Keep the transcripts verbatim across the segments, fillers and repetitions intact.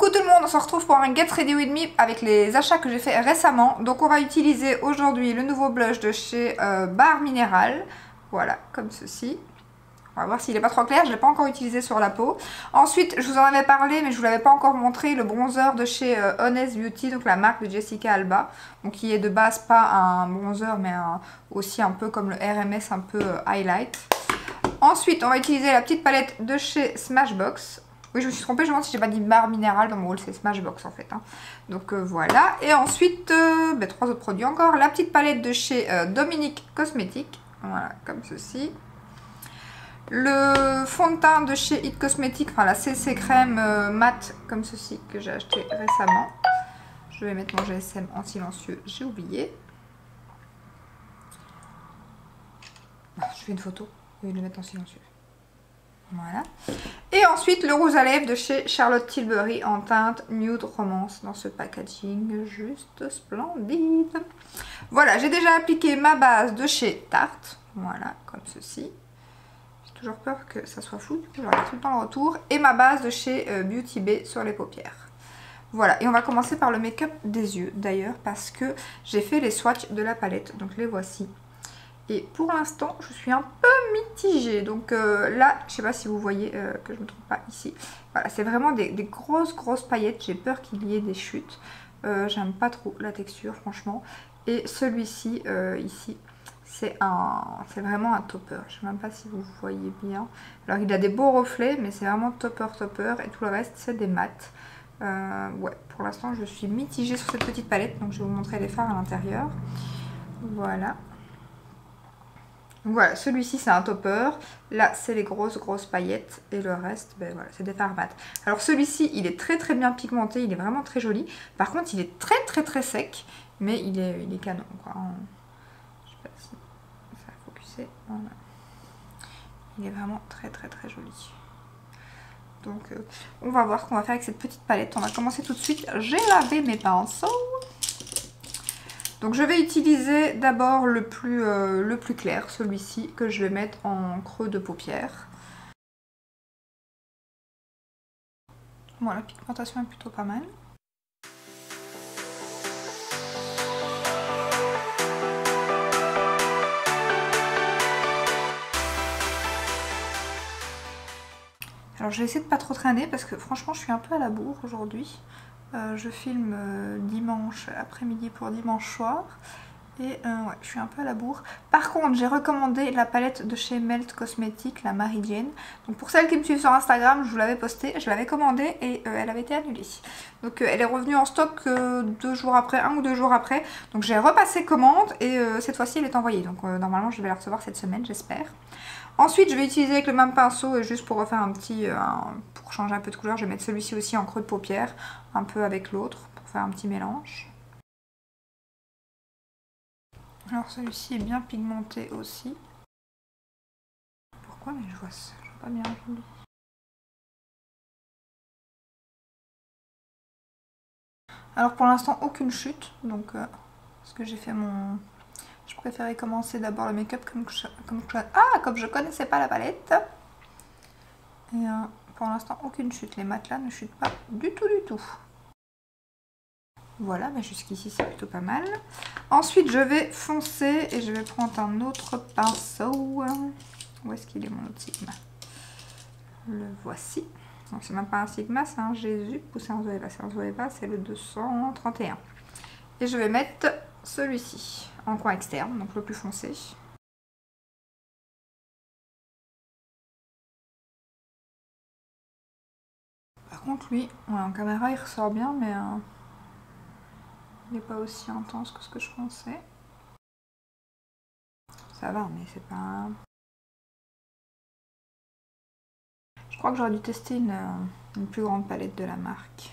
Coucou tout le monde, on se retrouve pour un Get Ready With Me avec les achats que j'ai fait récemment. Donc on va utiliser aujourd'hui le nouveau blush de chez euh, Barre Minéral. Voilà, comme ceci. On va voir s'il n'est pas trop clair, je ne l'ai pas encore utilisé sur la peau. Ensuite, je vous en avais parlé, mais je ne vous l'avais pas encore montré, le bronzer de chez euh, Honest Beauty, donc la marque de Jessica Alba. Donc qui est de base pas un bronzer, mais un, aussi un peu comme le R M S, un peu euh, highlight. Ensuite, on va utiliser la petite palette de chez Smashbox. Oui, je me suis trompée, je me demande si j'ai pas dit Barre Minéral dans mon haul, c'est Smashbox en fait. Hein. Donc euh, voilà. Et ensuite, euh, ben, trois autres produits encore. La petite palette de chez euh, Dominique Cosmetics. Voilà, comme ceci. Le fond de teint de chez It Cosmetics, enfin la C C crème euh, mat comme ceci que j'ai acheté récemment. Je vais mettre mon G S M en silencieux, j'ai oublié. Ah, je fais une photo, je vais le mettre en silencieux. Voilà. Et ensuite le rouge à lèvres de chez Charlotte Tilbury en teinte Nude Romance dans ce packaging juste splendide. Voilà, j'ai déjà appliqué ma base de chez Tarte. Voilà, comme ceci. J'ai toujours peur que ça soit flou, du coup je regarde tout le temps le retour. Et ma base de chez euh, Beauty Bay sur les paupières. Voilà, et on va commencer par le make-up des yeux d'ailleurs parce que j'ai fait les swatchs de la palette, donc les voici. Et pour l'instant, je suis un peu mitigée. Donc euh, là, je sais pas si vous voyez euh, que je ne me trompe pas ici. Voilà, c'est vraiment des, des grosses, grosses paillettes. J'ai peur qu'il y ait des chutes. Euh, J'aime pas trop la texture, franchement. Et celui-ci, euh, ici, c'est un, c'est vraiment un topper. Je sais même pas si vous voyez bien. Alors, il a des beaux reflets, mais c'est vraiment topper, topper. Et tout le reste, c'est des mats. Euh, ouais, pour l'instant, je suis mitigée sur cette petite palette. Donc, je vais vous montrer les fards à l'intérieur. Voilà. Voilà, celui-ci c'est un topper, là c'est les grosses grosses paillettes et le reste, ben voilà, c'est des fards mat. Alors celui-ci il est très très bien pigmenté, il est vraiment très joli. Par contre il est très très très sec, mais il est, il est canon quoi. Je sais pas si ça va focuser, voilà. Il est vraiment très très très joli. Donc euh, on va voir ce qu'on va faire avec cette petite palette. On va commencer tout de suite, j'ai lavé mes pinceaux. Donc je vais utiliser d'abord le plus, euh, le plus clair, celui-ci, que je vais mettre en creux de paupière. Bon, la pigmentation est plutôt pas mal. Alors je vais essayer de pas trop traîner parce que franchement je suis un peu à la bourre aujourd'hui. Euh, je filme euh, dimanche après-midi pour dimanche soir. Et euh, ouais, je suis un peu à la bourre. Par contre, j'ai recommandé la palette de chez Melt Cosmetics, la Mary Jane. Donc pour celles qui me suivent sur Instagram, je vous l'avais postée, je l'avais commandée et euh, elle avait été annulée. Donc euh, elle est revenue en stock euh, deux jours après, un ou deux jours après. Donc j'ai repassé commande et euh, cette fois-ci elle est envoyée. Donc euh, normalement je vais la recevoir cette semaine, j'espère. Ensuite, je vais utiliser avec le même pinceau, juste pour refaire un petit, euh, un, pour changer un peu de couleur, je vais mettre celui-ci aussi en creux de paupière, un peu avec l'autre, pour faire un petit mélange. Alors celui-ci est bien pigmenté aussi. Pourquoi? Mais je vois ça, je vois pas bien aujourd'hui. Alors pour l'instant aucune chute, donc euh, parce que j'ai fait mon... Je préférais commencer d'abord le make-up comme, comme, ah, comme je connaissais pas la palette. Et euh, pour l'instant aucune chute, les matelas ne chutent pas du tout du tout. Voilà, mais jusqu'ici c'est plutôt pas mal. Ensuite je vais foncer et je vais prendre un autre pinceau. Où est-ce qu'il est mon autre Sigma? Le voici. Donc c'est même pas un Sigma, c'est un Jésus ou c'est un Zoeva. C'est un Zoeva, c'est le deux cent trente et un. Et je vais mettre celui-ci en coin externe, donc le plus foncé. Par contre lui, ouais, en caméra il ressort bien, mais euh, il n'est pas aussi intense que ce que je pensais. Ça va, mais c'est pas... Je crois que j'aurais dû tester une, une plus grande palette de la marque.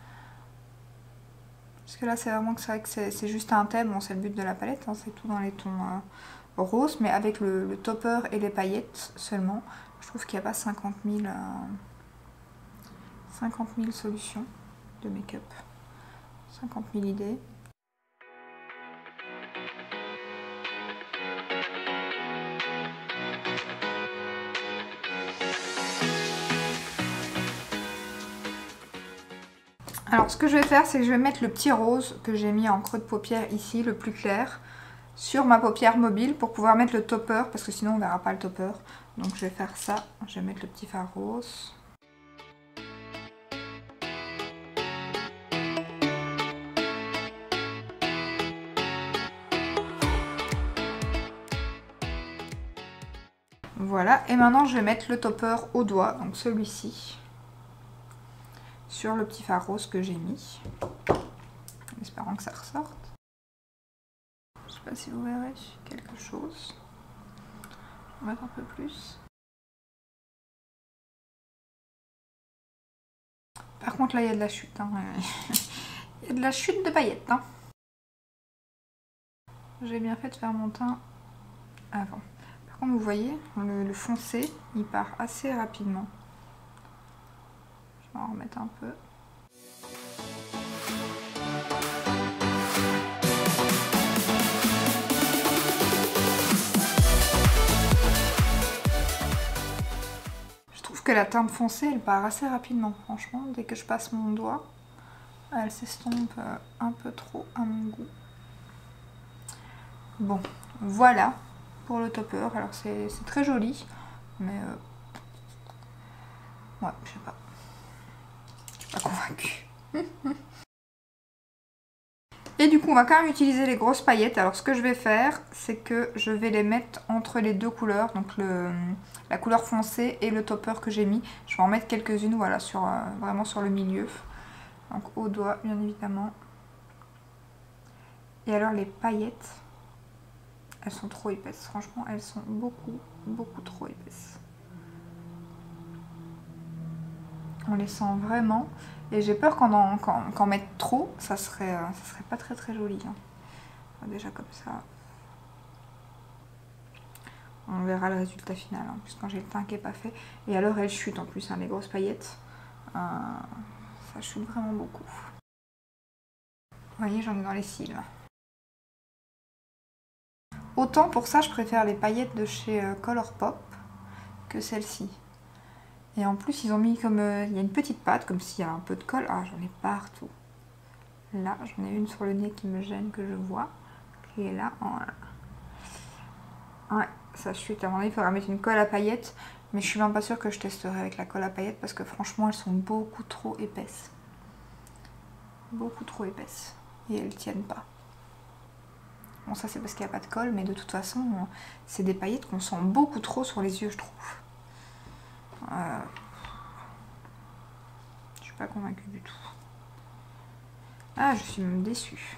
Parce que là c'est vraiment que c'est vrai que c'est juste un thème, bon c'est le but de la palette, hein, c'est tout dans les tons euh, roses, mais avec le, le topper et les paillettes seulement, je trouve qu'il n'y a pas cinquante mille, euh, cinquante mille solutions de make-up, cinquante mille idées. Alors ce que je vais faire, c'est que je vais mettre le petit rose que j'ai mis en creux de paupière ici, le plus clair, sur ma paupière mobile pour pouvoir mettre le topper, parce que sinon on ne verra pas le topper. Donc je vais faire ça, je vais mettre le petit fard rose. Voilà, et maintenant je vais mettre le topper au doigt, donc celui-ci, sur le petit fard rose que j'ai mis, en espérant que ça ressorte. Je sais pas si vous verrez quelque chose. On va mettre un peu plus. Par contre là il y a de la chute, hein. Il y a de la chute de paillettes. Hein. J'ai bien fait de faire mon teint avant. Par contre vous voyez, le, le foncé il part assez rapidement. Je vais en remettre un peu. Je trouve que la teinte foncée elle part assez rapidement, franchement, dès que je passe mon doigt, elle s'estompe un peu trop à mon goût. Bon, voilà pour le topper. Alors c'est très joli, mais euh... ouais, je sais pas. Je suis pas convaincue. Et du coup, on va quand même utiliser les grosses paillettes. Alors ce que je vais faire, c'est que je vais les mettre entre les deux couleurs, donc le, la couleur foncée et le topper que j'ai mis. Je vais en mettre quelques-unes, voilà, sur, euh, vraiment sur le milieu. Donc au doigt, bien évidemment. Et alors les paillettes, elles sont trop épaisses. Franchement, elles sont beaucoup, beaucoup trop épaisses. On les sent vraiment. Et j'ai peur qu'en en, qu'en, qu'en mettre trop, ça serait, euh, ça serait pas très très joli. Hein. Déjà comme ça. On verra le résultat final, hein, puisque quand j'ai le teint qui n'est pas fait. Et alors elles chutent en plus, hein, les grosses paillettes. Euh, ça chute vraiment beaucoup. Vous voyez, j'en ai dans les cils. Autant pour ça, je préfère les paillettes de chez euh, Colourpop que celles-ci. Et en plus, ils ont mis comme... Euh, il y a une petite patte, comme s'il y a un peu de colle. Ah, j'en ai partout. Là, j'en ai une sur le nez qui me gêne, que je vois. Qui est là. Voilà. Ouais, ça chute. À mon avis, il faudra mettre une colle à paillettes. Mais je suis même pas sûre que je testerai avec la colle à paillettes parce que franchement, elles sont beaucoup trop épaisses. Beaucoup trop épaisses. Et elles tiennent pas. Bon, ça, c'est parce qu'il n'y a pas de colle. Mais de toute façon, c'est des paillettes qu'on sent beaucoup trop sur les yeux, je trouve. Euh... Je suis pas convaincue du tout. Ah, je suis même déçue.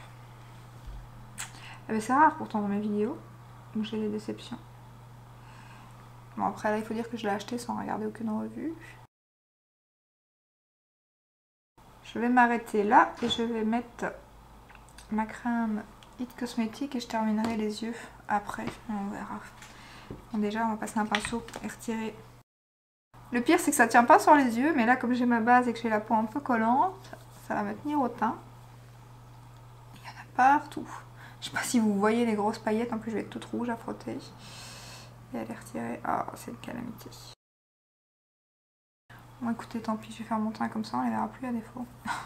Eh ben, c'est rare pourtant dans mes vidéos où j'ai des déceptions. Bon, après là, il faut dire que je l'ai acheté sans regarder aucune revue. Je vais m'arrêter là et je vais mettre ma crème It Cosmetics et je terminerai les yeux après. On verra. Bon, déjà, on va passer un pinceau et retirer. Le pire, c'est que ça tient pas sur les yeux, mais là, comme j'ai ma base et que j'ai la peau un peu collante, ça va me tenir au teint. Il y en a partout. Je sais pas si vous voyez les grosses paillettes, en plus je vais être toute rouge à frotter. Et à les retirer. Ah, oh, c'est une calamité. Bon, écoutez, tant pis, je vais faire mon teint comme ça, on les verra plus à défaut.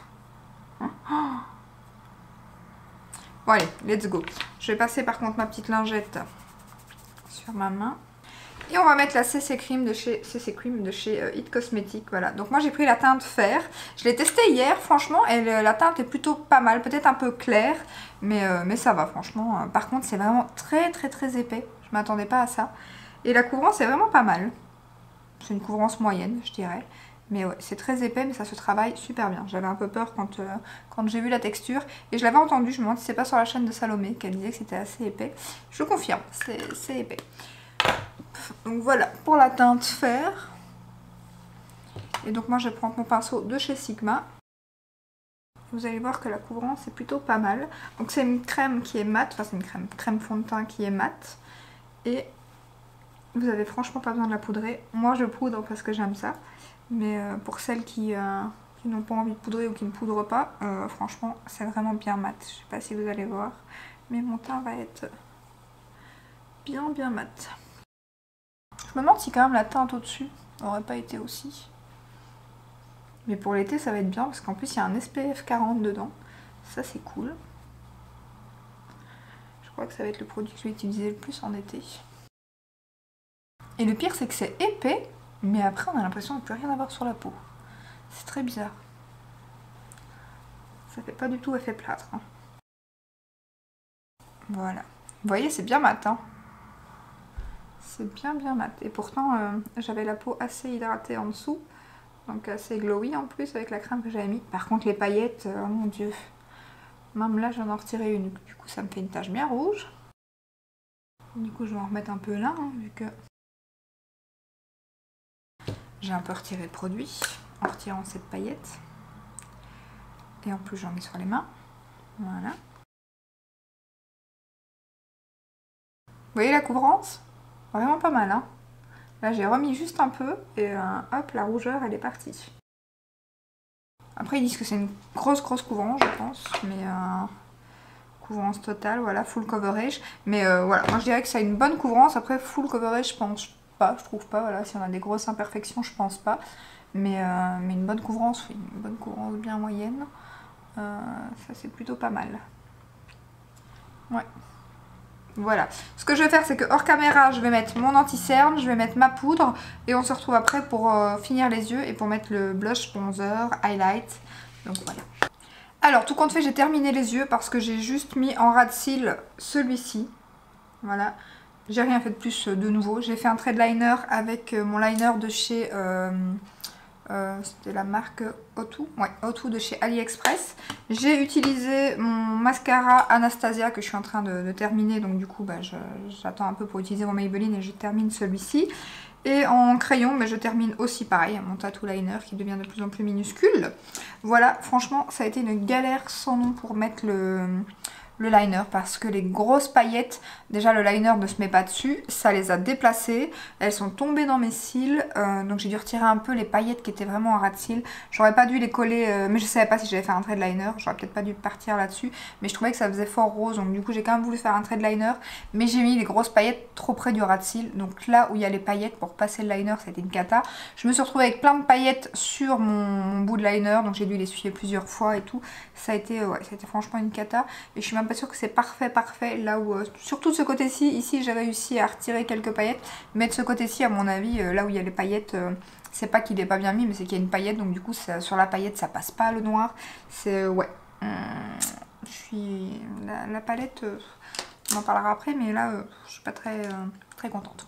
Bon, allez, let's go. Je vais passer par contre ma petite lingette sur ma main. Et on va mettre la C C Cream de chez, C C Cream de chez euh, It Cosmetics. Voilà. Donc moi j'ai pris la teinte fer. Je l'ai testée hier, franchement, et le, la teinte est plutôt pas mal. Peut-être un peu claire, mais, euh, mais ça va franchement. Par contre c'est vraiment très très très épais. Je m'attendais pas à ça. Et la couvrance est vraiment pas mal. C'est une couvrance moyenne, je dirais. Mais ouais, c'est très épais, mais ça se travaille super bien. J'avais un peu peur quand, euh, quand j'ai vu la texture. Et je l'avais entendu, je me demande si c'est pas sur la chaîne de Salomé qu'elle disait que c'était assez épais. Je confirme, c'est épais. Donc voilà pour la teinte fer. Et donc moi je vais prendre mon pinceau de chez Sigma. Vous allez voir que la couvrance est plutôt pas mal. Donc c'est une crème qui est mate, enfin c'est une crème, crème fond de teint qui est mate. Et vous avez franchement pas besoin de la poudrer. Moi je poudre parce que j'aime ça. Mais euh, pour celles qui, euh, qui n'ont pas envie de poudrer ou qui ne poudrent pas, euh, franchement c'est vraiment bien mat. Je sais pas si vous allez voir. Mais mon teint va être bien bien mat. Je me demande si quand même la teinte au-dessus n'aurait pas été aussi. Mais pour l'été, ça va être bien parce qu'en plus, il y a un S P F quarante dedans. Ça, c'est cool. Je crois que ça va être le produit que je vais utiliser le plus en été. Et le pire, c'est que c'est épais, mais après, on a l'impression de ne plus rien avoir sur la peau. C'est très bizarre. Ça fait pas du tout effet plâtre. Hein. Voilà. Vous voyez, c'est bien mat. Hein. C'est bien, bien mat. Et pourtant, euh, j'avais la peau assez hydratée en dessous. Donc assez glowy en plus avec la crème que j'avais mis. Par contre, les paillettes, oh mon dieu. Même là, j'en ai retiré une. Du coup, ça me fait une tache bien rouge. Du coup, je vais en remettre un peu là, hein, vu que j'ai un peu retiré le produit en retirant cette paillette. Et en plus, j'en mets sur les mains. Voilà. Vous voyez la couvrance? Vraiment pas mal, hein. Là, j'ai remis juste un peu et euh, hop, la rougeur, elle est partie. Après, ils disent que c'est une grosse, grosse couvrance, je pense. Mais euh, couvrance totale, voilà, full coverage. Mais euh, voilà, moi je dirais que ça a une bonne couvrance. Après, full coverage, je pense pas, je trouve pas. Voilà, si on a des grosses imperfections, je pense pas. Mais, euh, mais une bonne couvrance, oui, une bonne couvrance bien moyenne. Euh, ça, c'est plutôt pas mal. Ouais. Voilà. Ce que je vais faire, c'est que hors caméra, je vais mettre mon anti-cerne, je vais mettre ma poudre et on se retrouve après pour euh, finir les yeux et pour mettre le blush, bronzer, highlight. Donc voilà. Alors, tout compte fait, j'ai terminé les yeux parce que j'ai juste mis en ras de cils celui-ci. Voilà. J'ai rien fait de plus de nouveau. J'ai fait un trait de liner avec mon liner de chez... Euh, Euh, c'était la marque O deux, ouais, O deux de chez AliExpress. J'ai utilisé mon mascara Anastasia que je suis en train de, de terminer, donc du coup bah, j'attends un peu pour utiliser mon Maybelline et je termine celui-ci. Et en crayon, mais je termine aussi pareil, mon tattoo liner qui devient de plus en plus minuscule. Voilà, franchement ça a été une galère sans nom pour mettre le... le liner parce que les grosses paillettes, déjà le liner ne se met pas dessus, ça les a déplacées, elles sont tombées dans mes cils, euh, donc j'ai dû retirer un peu les paillettes qui étaient vraiment en ras de cils. J'aurais pas dû les coller, euh, mais je savais pas si j'avais fait un trait de liner, j'aurais peut-être pas dû partir là-dessus, mais je trouvais que ça faisait fort rose, donc du coup j'ai quand même voulu faire un trait de liner, mais j'ai mis les grosses paillettes trop près du ras de cils, donc là où il y a les paillettes pour passer le liner, c'était une cata. Je me suis retrouvée avec plein de paillettes sur mon, mon bout de liner, donc j'ai dû l'essuyer plusieurs fois et tout, ça a été, ouais, ça a été franchement une cata, et je suis même pas sûre que c'est parfait parfait là où, euh, surtout de ce côté-ci, ici j'ai réussi à retirer quelques paillettes, mais de ce côté-ci à mon avis, euh, là où il y a les paillettes, euh, c'est pas qu'il est pas bien mis, mais c'est qu'il y a une paillette, donc du coup ça, sur la paillette ça passe pas le noir, c'est, euh, ouais, hum, je suis, la, la palette, euh, on en parlera après, mais là euh, je suis pas très, euh, très contente.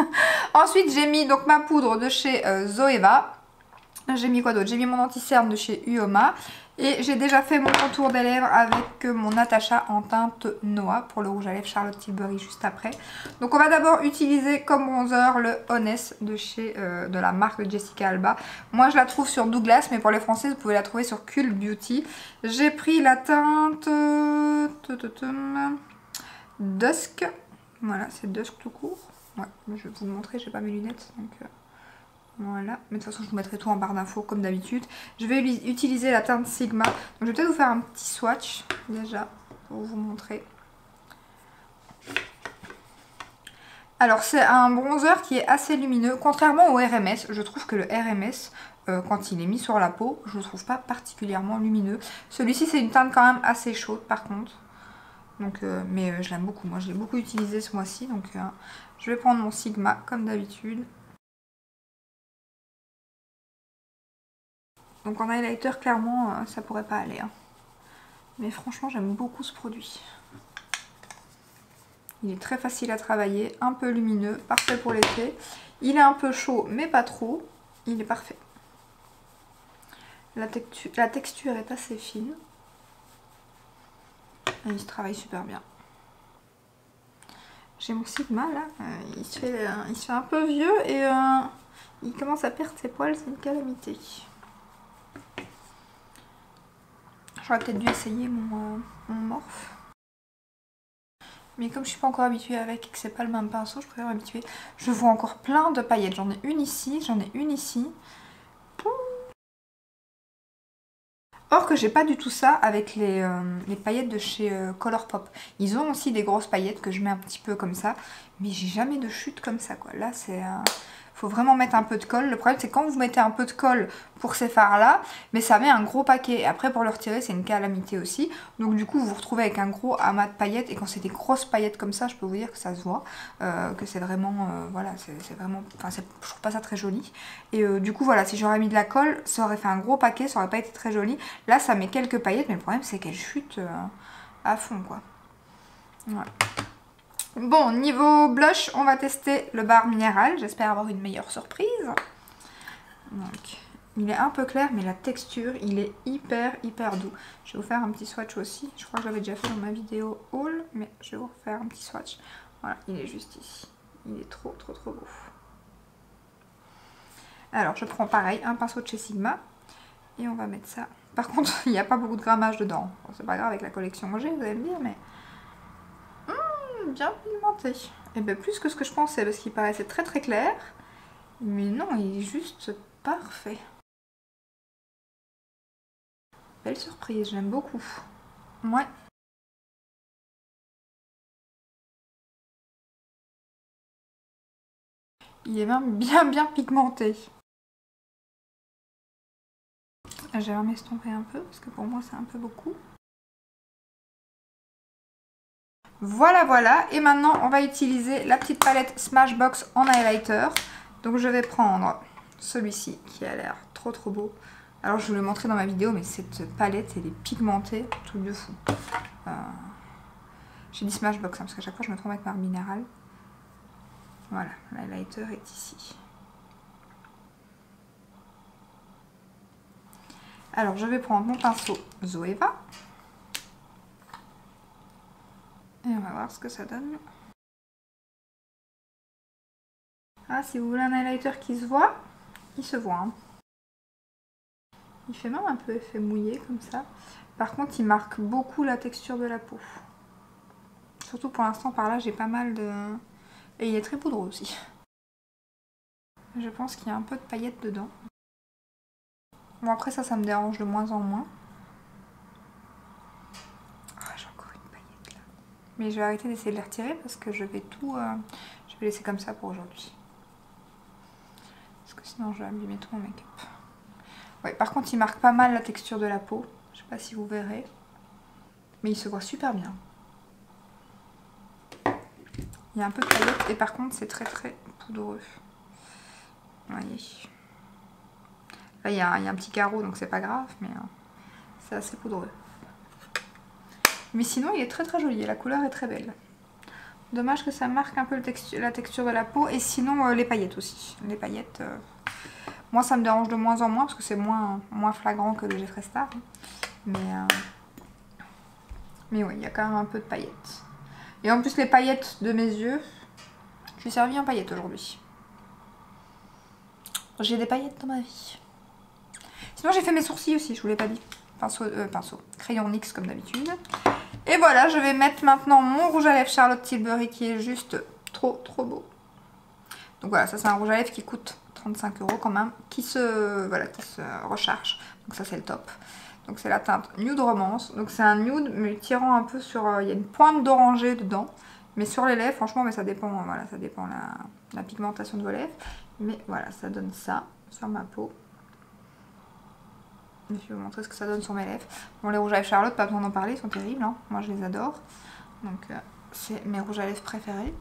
Ensuite j'ai mis donc ma poudre de chez euh, Zoeva. J'ai mis quoi d'autre? J'ai mis mon anti-cerne de chez Uoma. Et j'ai déjà fait mon contour des lèvres avec mon Natasha en teinte Noah pour le rouge à lèvres Charlotte Tilbury juste après. Donc on va d'abord utiliser comme bronzer le Honest de chez euh, de la marque Jessica Alba. Moi je la trouve sur Douglas, mais pour les Français vous pouvez la trouver sur Cult Beauty. J'ai pris la teinte euh, Dusk. Voilà, c'est Dusk tout court. Ouais, je vais vous le montrer, j'ai pas mes lunettes donc... Euh... Voilà, mais de toute façon je vous mettrai tout en barre d'infos comme d'habitude. Je vais utiliser la teinte Sigma. Donc je vais peut-être vous faire un petit swatch déjà pour vous montrer. Alors c'est un bronzer qui est assez lumineux. Contrairement au R M S, je trouve que le R M S, euh, quand il est mis sur la peau, je ne le trouve pas particulièrement lumineux. Celui-ci c'est une teinte quand même assez chaude par contre. Donc, euh, mais euh, je l'aime beaucoup. Moi je l'ai beaucoup utilisé ce mois-ci. Donc euh, je vais prendre mon Sigma comme d'habitude. Donc en highlighter, clairement, euh, ça pourrait pas aller. Hein. Mais franchement, j'aime beaucoup ce produit. Il est très facile à travailler, un peu lumineux, parfait pour l'été. Il est un peu chaud, mais pas trop. Il est parfait. La, textu la texture est assez fine. Et il se travaille super bien. J'ai mon Sigma là, euh, il, se fait, euh, il se fait un peu vieux et euh, il commence à perdre ses poils, c'est une calamité. J'aurais peut-être dû essayer mon, euh, mon Morphe. Mais comme je suis pas encore habituée avec et que c'est pas le même pinceau, je préfère m'habituer. Je vois encore plein de paillettes. J'en ai une ici, j'en ai une ici. Or que j'ai pas du tout ça avec les, euh, les paillettes de chez euh, Colourpop. Ils ont aussi des grosses paillettes que je mets un petit peu comme ça. Mais j'ai jamais de chute comme ça, quoi. Là, c'est... Euh... faut vraiment mettre un peu de colle. Le problème, c'est quand vous mettez un peu de colle pour ces fards-là, mais ça met un gros paquet. Après, pour le retirer, c'est une calamité aussi. Donc, du coup, vous vous retrouvez avec un gros amas de paillettes. Et quand c'est des grosses paillettes comme ça, je peux vous dire que ça se voit. Euh, que c'est vraiment... Euh, voilà, c'est vraiment... Enfin, je trouve pas ça très joli. Et euh, du coup, voilà, si j'aurais mis de la colle, ça aurait fait un gros paquet. Ça aurait pas été très joli. Là, ça met quelques paillettes. Mais le problème, c'est qu'elles chutent euh, à fond, quoi. Voilà. Bon, niveau blush, on va tester le bar minéral. J'espère avoir une meilleure surprise. Donc, il est un peu clair, mais la texture, il est hyper, hyper doux. Je vais vous faire un petit swatch aussi. Je crois que je l'avais déjà fait dans ma vidéo haul, mais je vais vous refaire un petit swatch. Voilà, il est juste ici. Il est trop, trop, trop beau. Alors, je prends pareil, un pinceau de chez Sigma. Et on va mettre ça. Par contre, il n'y a pas beaucoup de grammage dedans. Bon, c'est pas grave avec la collection que j'ai, vous allez me dire, mais... bien pigmenté. Et bien plus que ce que je pensais parce qu'il paraissait très très clair. Mais non, il est juste parfait. Belle surprise, j'aime beaucoup. Ouais. Il est même bien bien pigmenté. Je vais m'estomper un peu parce que pour moi c'est un peu beaucoup. Voilà, voilà. Et maintenant, on va utiliser la petite palette Smashbox en highlighter. Donc, je vais prendre celui-ci qui a l'air trop trop beau. Alors, je vous l'ai montré dans ma vidéo, mais cette palette, elle est pigmentée, truc de fou. Euh... J'ai dit Smashbox, hein, parce qu'à chaque fois, je me trompe avec ma minérale. Voilà, l'highlighter est ici. Alors, je vais prendre mon pinceau Zoeva. Et on va voir ce que ça donne. Ah, si vous voulez un highlighter qui se voit, il se voit. Hein. Il fait même un peu effet mouillé comme ça. Par contre, il marque beaucoup la texture de la peau. Surtout pour l'instant, par là, j'ai pas mal de... Et il est très poudreux aussi. Je pense qu'il y a un peu de paillettes dedans. Bon, après ça, ça me dérange de moins en moins. Oh, j'ai encore une paillette là. Mais je vais arrêter d'essayer de les retirer parce que je vais tout... Euh... Je vais laisser comme ça pour aujourd'hui. Parce que sinon, je vais abîmer tout mon make-up. Ouais, par contre, il marque pas mal la texture de la peau. Je sais pas si vous verrez. Mais il se voit super bien. Il y a un peu de paillettes et par contre, c'est très très poudreux. Vous voyez. Là, il y, a, il y a un petit carreau, donc c'est pas grave, mais euh, c'est assez poudreux. Mais sinon, il est très très joli et la couleur est très belle. Dommage que ça marque un peu le textu la texture de la peau et sinon, euh, les paillettes aussi. Les paillettes... Euh... Moi, ça me dérange de moins en moins parce que c'est moins, moins flagrant que le Jeffree Star. Mais, euh... mais oui, il y a quand même un peu de paillettes. Et en plus, les paillettes de mes yeux, je suis servie en paillettes aujourd'hui. J'ai des paillettes dans ma vie. Sinon, j'ai fait mes sourcils aussi, je vous l'ai pas dit. Pinceau, euh, pinceau, crayon N Y X comme d'habitude. Et voilà, je vais mettre maintenant mon rouge à lèvres Charlotte Tilbury qui est juste trop, trop beau. Donc voilà, ça c'est un rouge à lèvres qui coûte trente-cinq euros quand même, qui se, voilà, qui se recharge. Donc ça c'est le top. Donc c'est la teinte Nude Romance. Donc c'est un nude mais tirant un peu sur... Euh, il y a une pointe d'oranger dedans. Mais sur les lèvres, franchement, mais ça dépend, voilà, ça dépend la, la pigmentation de vos lèvres. Mais voilà, ça donne ça sur ma peau. Je vais vous montrer ce que ça donne sur mes lèvres. Bon, les rouges à lèvres Charlotte, pas besoin d'en parler, ils sont terribles. Hein. Moi je les adore. Donc euh, c'est mes rouges à lèvres préférés.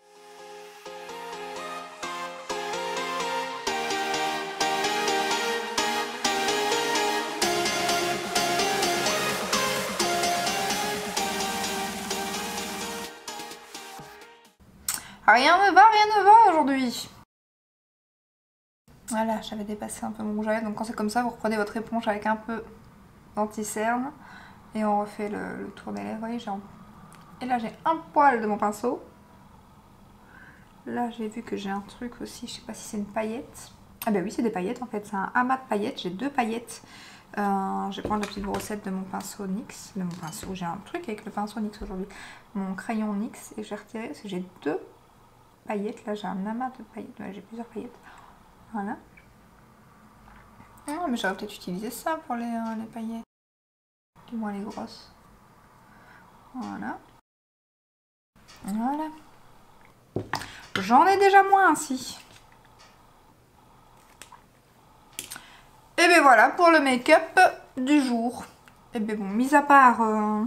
Rien ne va, rien ne va aujourd'hui. Voilà, j'avais dépassé un peu mon rouge à lèvres. Donc quand c'est comme ça, vous reprenez votre éponge avec un peu d'anti-cerne. Et on refait le, le tour des lèvres. Vous voyez, j'ai un... Et là, j'ai un poil de mon pinceau. Là, j'ai vu que j'ai un truc aussi. Je sais pas si c'est une paillette. Ah bah oui, c'est des paillettes en fait. C'est un amas de paillettes. J'ai deux paillettes. Euh, je vais prendre la petite brossette de mon pinceau N Y X. De mon pinceau, j'ai un truc avec le pinceau N Y X aujourd'hui. Mon crayon N Y X. Et je vais retirer parce que j'ai deux paillettes. Là, j'ai un amas de paillettes. Ouais, j'ai plusieurs paillettes. Voilà. Ah, mais j'aurais peut-être utilisé ça pour les, euh, les paillettes. Du moins les grosses. Voilà. Voilà. J'en ai déjà moins ainsi. Et bien voilà pour le make-up du jour. Et bien bon, mis à part euh,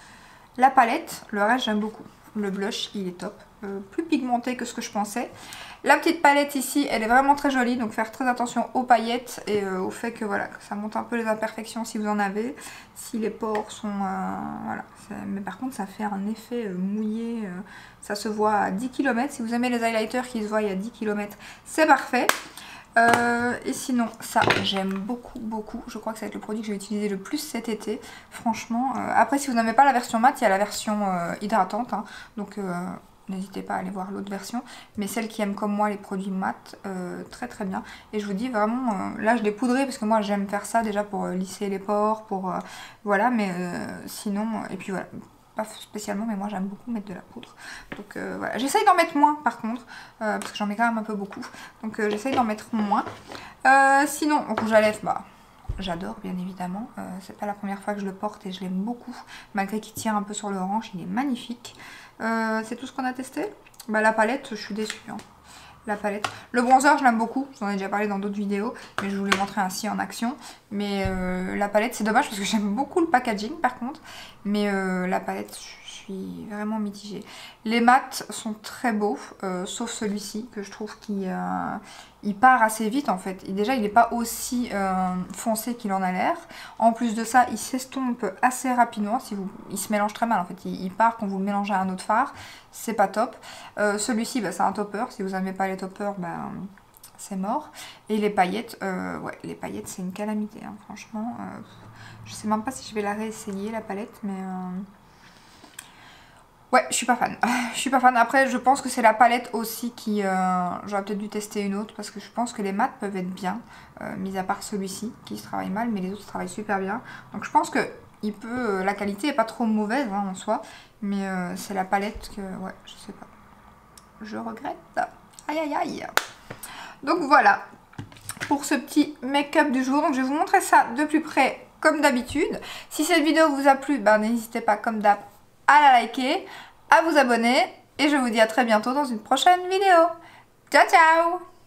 la palette, le reste j'aime beaucoup. Le blush il est top, euh, plus pigmenté que ce que je pensais. La petite palette ici elle est vraiment très jolie, donc faire très attention aux paillettes et euh, au fait que voilà, que ça monte un peu les imperfections si vous en avez. Si les pores sont... Euh, voilà. Mais par contre ça fait un effet euh, mouillé, euh, ça se voit à dix kilomètres. Si vous aimez les highlighters qui se voient à dix kilomètres, c'est parfait. Euh, et sinon ça j'aime beaucoup beaucoup, je crois que ça va être le produit que je vais utiliser le plus cet été franchement. Euh, après si vous n'aimez pas la version mat, il y a la version euh, hydratante hein, donc euh, n'hésitez pas à aller voir l'autre version, mais celle qui aime comme moi les produits mat, euh, très très bien. Et je vous dis vraiment, euh, là je l'ai poudré parce que moi j'aime faire ça déjà pour euh, lisser les pores, pour euh, voilà, mais euh, sinon, et puis voilà, pas spécialement, mais moi j'aime beaucoup mettre de la poudre. Donc euh, voilà, j'essaye d'en mettre moins par contre, euh, parce que j'en mets quand même un peu beaucoup. Donc euh, j'essaye d'en mettre moins. Euh, sinon, rouge à lèvres, bah j'adore bien évidemment. Euh, c'est pas la première fois que je le porte et je l'aime beaucoup. Malgré qu'il tire un peu sur l'orange, il est magnifique. Euh, c'est tout ce qu'on a testé. Bah la palette, je suis déçue. Hein. La palette. Le bronzer, je l'aime beaucoup. J'en ai déjà parlé dans d'autres vidéos, mais je vous l'ai montré ainsi en action. Mais euh, la palette, c'est dommage parce que j'aime beaucoup le packaging par contre. Mais euh, la palette, je suis vraiment mitigée. Les mats sont très beaux, euh, sauf celui-ci que je trouve qu'il euh, il part assez vite en fait. Et déjà, il n'est pas aussi euh, foncé qu'il en a l'air. En plus de ça, il s'estompe assez rapidement. Si vous... Il se mélange très mal en fait. Il, il part quand vous le mélangez à un autre fard. C'est pas top. Euh, celui-ci, bah, c'est un topper. Si vous n'aimez pas les toppers, bah, c'est mort. Et les paillettes, euh, ouais, les paillettes, c'est une calamité. Hein, franchement, euh, je sais même pas si je vais la réessayer, la palette, mais... Euh... Ouais, je suis pas fan. Je suis pas fan. Après, je pense que c'est la palette aussi qui... Euh, j'aurais peut-être dû tester une autre parce que je pense que les mats peuvent être bien, euh, mis à part celui-ci qui se travaille mal, mais les autres se travaillent super bien. Donc je pense que il peut, euh, la qualité est pas trop mauvaise hein, en soi, mais euh, c'est la palette que... Ouais, je sais pas. Je regrette. Aïe aïe aïe. Donc voilà pour ce petit make-up du jour. Donc je vais vous montrer ça de plus près comme d'habitude. Si cette vidéo vous a plu, ben, n'hésitez pas comme d'hab à la liker, à vous abonner et je vous dis à très bientôt dans une prochaine vidéo. Ciao ciao!